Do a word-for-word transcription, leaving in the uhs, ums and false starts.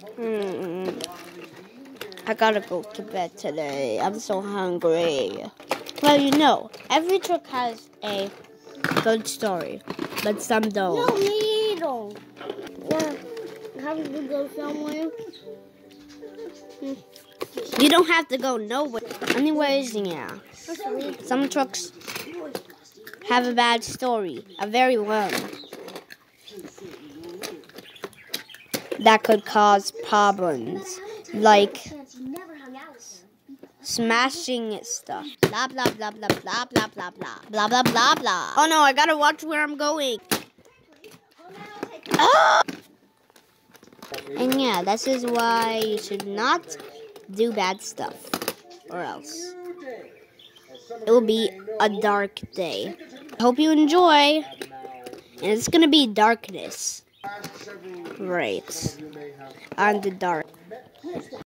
Mm, I gotta go to bed today. I'm so hungry. Well, you know, every truck has a good story, but some don't. No, me don't. Yeah, have to go somewhere. You don't have to go nowhere. Anyways, yeah. Some trucks have a bad story, a very one, that could cause problems, like smashing stuff. Blah, blah, blah, blah, blah, blah, blah, blah, blah, blah, blah, blah. Oh no, I gotta watch where I'm going. Ah! And yeah, this is why you should not do bad stuff, or else it will be a dark day. I hope you enjoy, and it's gonna be darkness. Right. On the dark.